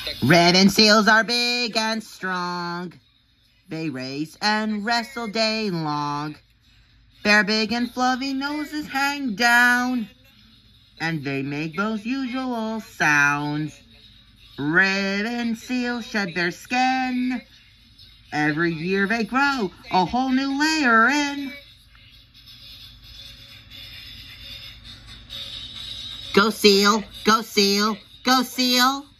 Ribbon seals are big and strong. They race and wrestle day long. Their big and fluffy noses hang down, and they make those usual sounds. Ribbon seals shed their skin. Every year they grow a whole new layer in. Go seal, go seal, go seal.